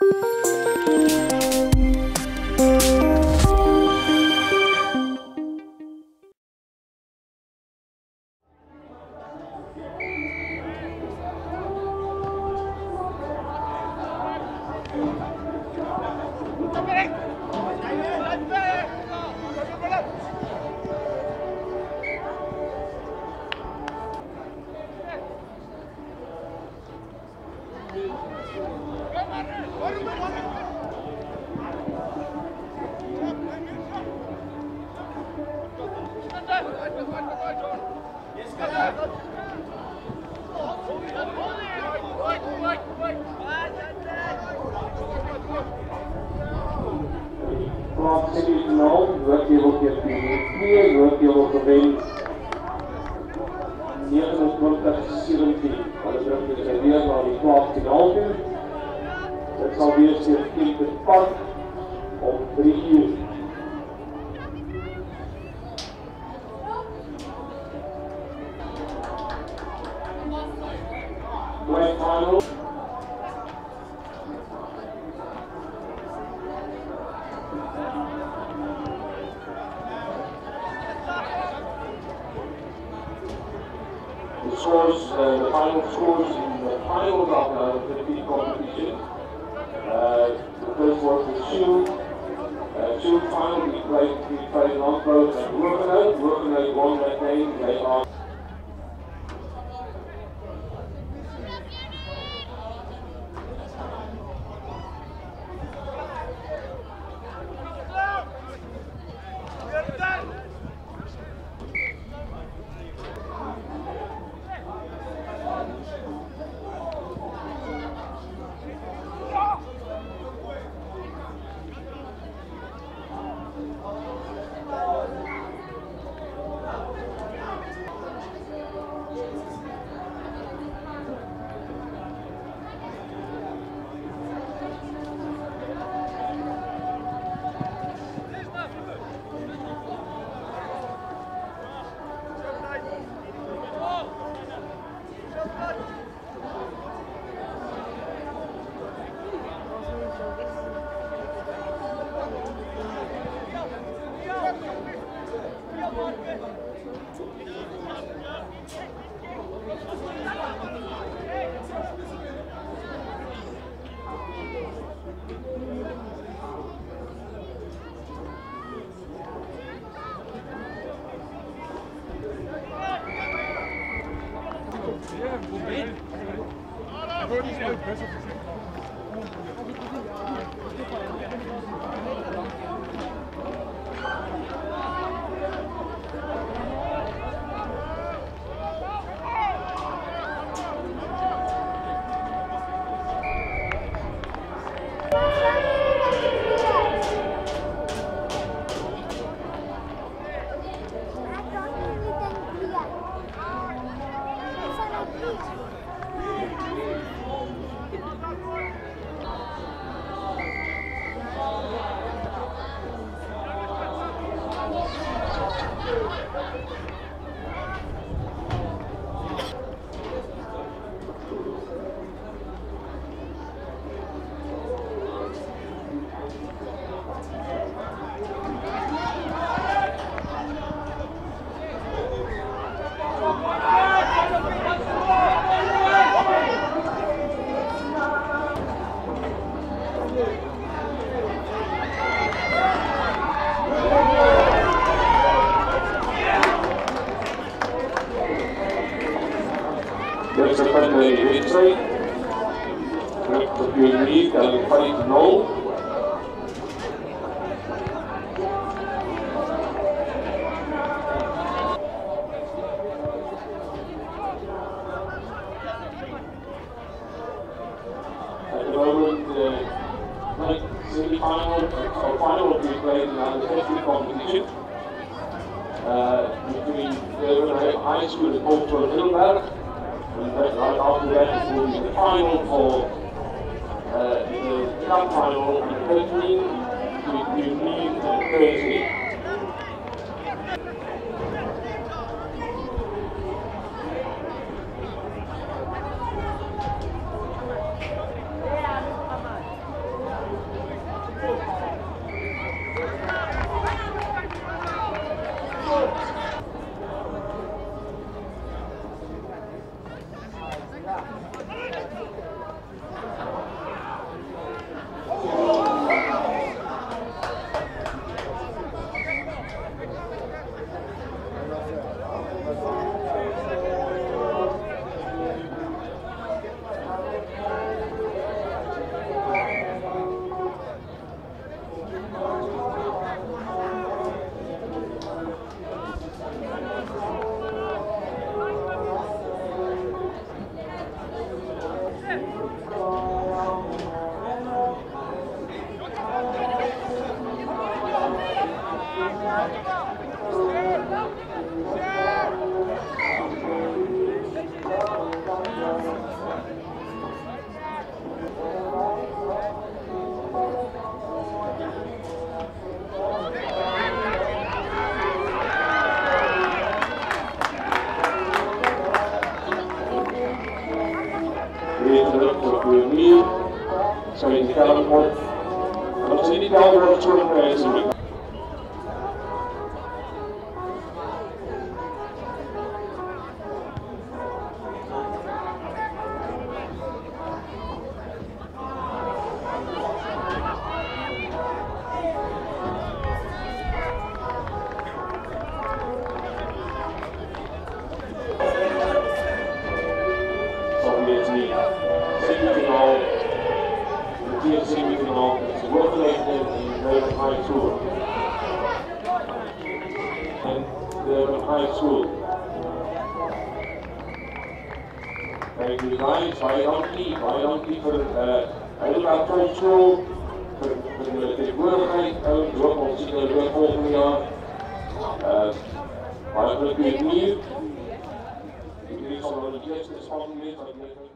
Het zal weer zich in het park op Vryheid. Grand final. The scores, the final scores in the final knockout of the repeat competition. The first one was two final we played on both at Rugby won that game. They are Dit is de Pionier wedstrijd. Terug de Pionier en 5-0. At the moment, the semi-final or final will be played in the 50 competition between Pionier High School and Volkskool Heidelberg. Right after that, it will be the final for the cup final in 13 between Vryheid and KwaZulu-Natal. product voor Pionier, zo in de kelder wordt. En als ze in die kelder wordt, zullen we eens zien. Semifinal, het is voorgelegd in de High School. En de High School. Kijk, dus wij dan niet voor Heidelberg Volkskool, voor de tegenwoordigheid, door ons zien we volgend jaar. Maar dat kun je niet. Ik zal wel de eerste spanning mee.